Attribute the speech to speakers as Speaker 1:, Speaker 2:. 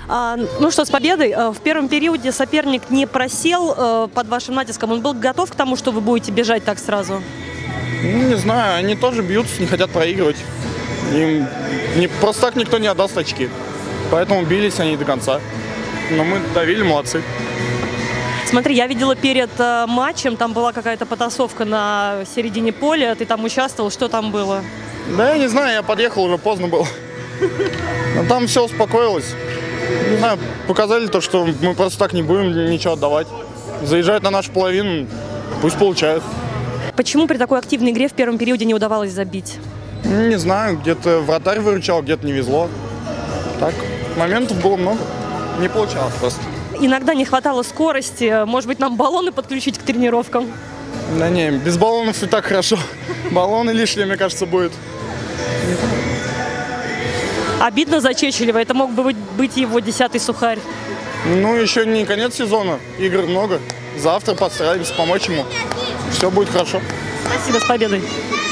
Speaker 1: Ну что, с победой. В первом периоде соперник не просел под вашим натиском. Он был готов к тому, что вы будете бежать так сразу?
Speaker 2: Ну, не знаю, они тоже бьются, не хотят проигрывать. Им просто так никто не отдаст очки. Поэтому бились они до конца. Но мы давили, молодцы.
Speaker 1: Смотри, я видела перед матчем, там была какая-то потасовка на середине поля. Ты там участвовал, что там было?
Speaker 2: Да я не знаю, я подъехал, уже поздно было. Но там все успокоилось. Не знаю, показали то, что мы просто так не будем ничего отдавать. Заезжают на нашу половину, пусть получают.
Speaker 1: Почему при такой активной игре в первом периоде не удавалось забить?
Speaker 2: Не знаю, где-то вратарь выручал, где-то не везло. Так, моментов было много, не получалось просто.
Speaker 1: Иногда не хватало скорости. Может быть, нам баллоны подключить к тренировкам?
Speaker 2: Да не, без баллонов и так хорошо. Баллоны лишние, мне кажется, будет.
Speaker 1: Обидно за Чечелева. Это мог бы быть его 10-й сухарь.
Speaker 2: Ну, еще не конец сезона. Игр много. Завтра постараемся помочь ему. Все будет хорошо.
Speaker 1: Спасибо, с победой.